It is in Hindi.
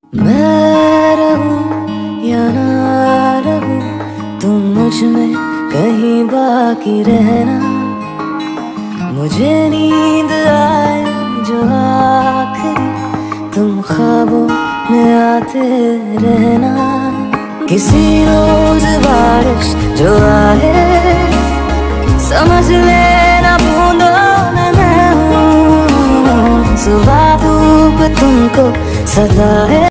मैं रहूं या ना रहूं, तुम मुझ में कहीं बाकी रहना। मुझे नींद आए जो आखिरी, तुम ख्वाबों में आते रहना। किसी रोज बारिश जो आए, समझ लेना बूंदों में मैं हूँ। सुबह धूप तुमको सताए।